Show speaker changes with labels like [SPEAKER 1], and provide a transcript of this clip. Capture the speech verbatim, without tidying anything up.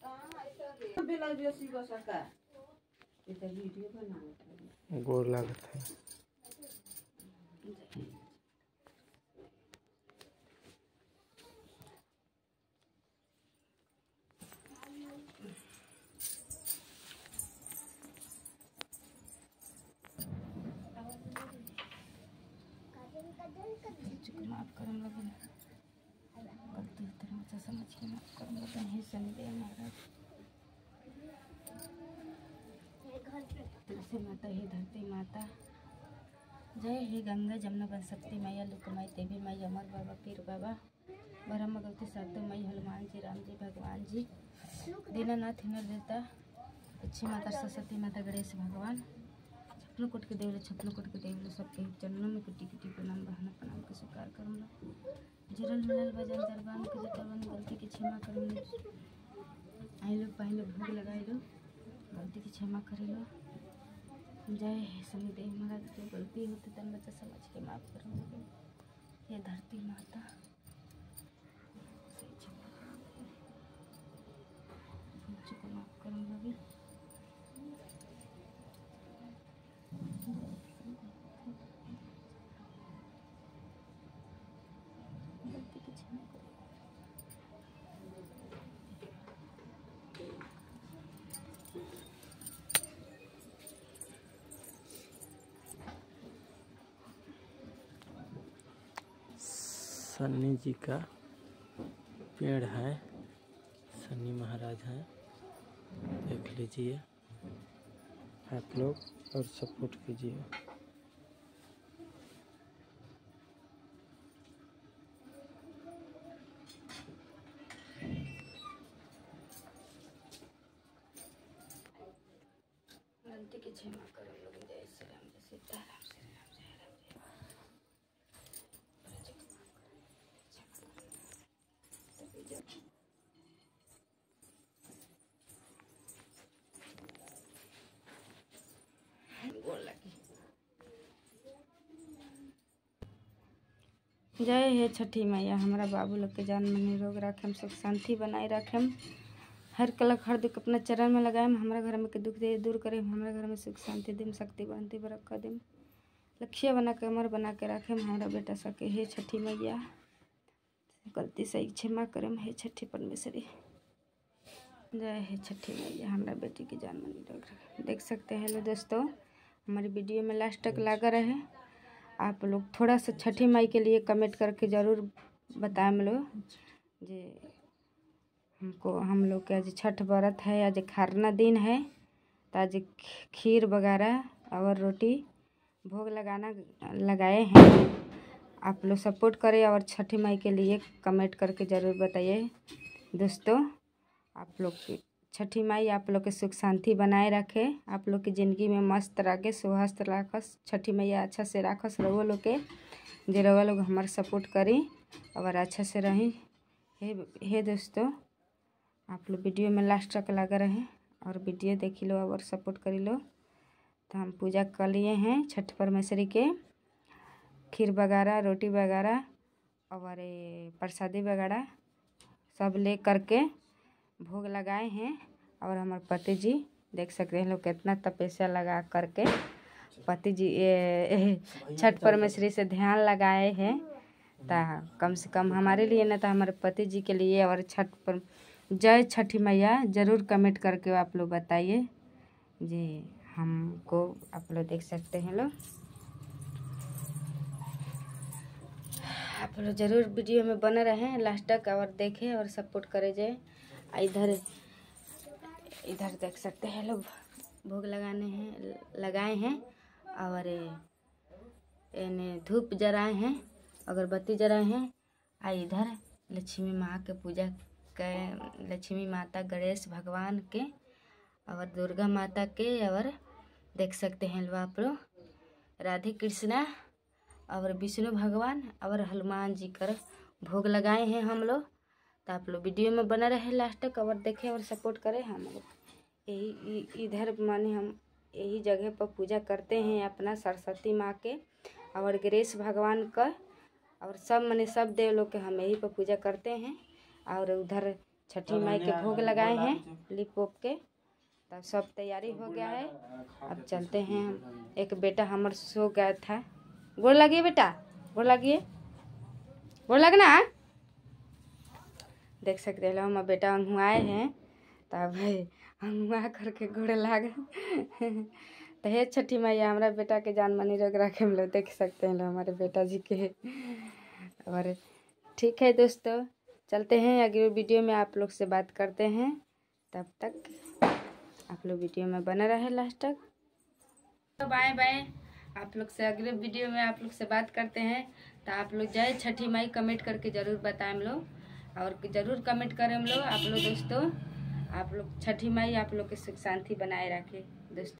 [SPEAKER 1] गोर लागत है।
[SPEAKER 2] माफ करम लगन गलती तरह से समझ के माफ करम लगन हे शनिदेव महाराज। तुलसी माता हे धरती माता जय हे गंगा जमुना बनशक्ति मैया लुकमाई देवी माई अमर बाबा पीर बाबा ब्रह्म गलती साधु माई हनुमान जी राम जी भगवान जी दीनानाथ हिनर देवता अच्छी माता सरस्वती माता गणेश भगवान छप्पन कोट के देवले छप्पन कोट के देवले सबके चरणों में कुटी कुटी प्रणाम बहना प्रणाम के स्वीकार करूँगा। जरल मलल भजन दरबान के जतवन गलती की क्षमा करूँगी। आई लो पाई लो भोग लगाई लो गलती की क्षमा करी लो। जय हे शनिदेव महाराज जो गलती होती तन बच्चा समझ के माफ करूँगी। ये धरती माता को माफ करूँगी।
[SPEAKER 1] शनि जी का पेड़ है, शनि महाराज हैं, देख लीजिए आप लोग और सपोर्ट कीजिए।
[SPEAKER 2] गलती की क्षमा करो लोग। जय श्री राम जय सीताराम श्री राम जय राम जय जय हे छठी मैया हमारा बाबू लोग के जान में निरोग रखें, सुख शांति बनाए रखें, हर कलक हर दुख अपना चरण में लगाएं, हमारे घर में के दुख दे दूर करें, हमारे घर में सुख शांति देम, शक्ति बनती बरक्का देम, लक्ष्य बना के अमर बना के रखें हमारा बेटा सके। हे छठी मैया गलती से क्षमा करें, हे छठी परमेश्वरी जय हे छठी मैया हमारा बेटी की जान में निरोग रखें। देख सकते हैं लो दोस्तों हमारी वीडियो में लास्ट तक लगा रहे। आप लोग थोड़ा सा छठी माई के लिए कमेंट करके ज़रूर बताएं लोग जे हमको हम लोग के आज छठ व्रत है, आज खरना दिन है तो आज खीर वगैरह और रोटी भोग लगाना लगाए हैं। आप लोग सपोर्ट करें और छठी माई के लिए कमेंट करके ज़रूर बताइए दोस्तों। आप लोग की छठी माई आप लोग के सुख शांति बनाए रखे, आप लोग की ज़िंदगी में मस्त रखे, स्वस्थ रखस छठी मैया अच्छा से रखस रहो लोग के जे रहो लोग हमारे सपोर्ट करी और अच्छा से रही। हे हे दोस्तों आप लोग वीडियो में लास्ट तक लगा रहे और वीडियो देख लो और सपोर्ट करी लो। तो हम पूजा कर लिए हैं छठ परमेश्वरी के, खीर वगैरह रोटी वगैरह और प्रसादी वगैरह सब ले करके भोग लगाए हैं। और हमारे पति जी देख सकते हैं लोग कितना तपस्या लगा करके पति जी छठ परमेश्वरी से ध्यान लगाए हैं। तो कम से कम हमारे लिए ना तो हमारे पति जी के लिए और छठ पर जय छठी मैया ज़रूर कमेंट करके आप लोग बताइए जी हमको। आप लोग देख सकते हैं लोग आप लोग ज़रूर वीडियो में बने रहें लास्ट तक और देखें और सपोर्ट करें। जाए इधर इधर देख सकते हैं लोग भोग लगाने हैं लगाए हैं और इन्हें धूप जलाए हैं अगरबत्ती जलाए हैं। आ इधर लक्ष्मी माँ के पूजा के लक्ष्मी माता गणेश भगवान के और दुर्गा माता के और देख सकते हैं लोग आप लोग राधे कृष्णा और विष्णु भगवान और हनुमान जी कर भोग लगाए हैं हम लोग। तो आप लोग वीडियो में बना रहे लास्ट तक और देखें और सपोर्ट करें। हम लोग यही इधर माने हम यही जगह पर पूजा करते हैं अपना सरस्वती माँ के और गणेश भगवान का और सब माने सब देव लोग के हम यहीं पर पूजा करते हैं। और उधर छठी माई के भोग लगाए हैं लिप पोप के। तब सब तैयारी हो गया है, अब चलते हैं हम। एक बेटा हमार सो गया था। गोड़ लगिए बेटा, गोड़ लगिए, गोड़ लगना। देख सकते हैं हम बेटा अंगुआए हैं, तब अंगुआ करके गोड़ लाग तो हे छठी मैया हमारा बेटा के जान मानी रोग रखे हम लोग देख सकते हैं लो हमारे बेटा जी के। और ठीक है दोस्तों, चलते हैं अगले वीडियो में आप लोग से बात करते हैं। तब तक आप लोग वीडियो में बना रहे लास्ट तक। तो बाय बाय, आप लोग से अगले वीडियो में आप लोग से बात करते हैं। तो आप लोग जय छठी माई कमेंट करके ज़रूर बताएं हम लोग, और ज़रूर कमेंट करें हम लोग। आप लोग दोस्तों, आप लोग छठी माई आप लोग के सुख शांति बनाए रखे दोस्तों।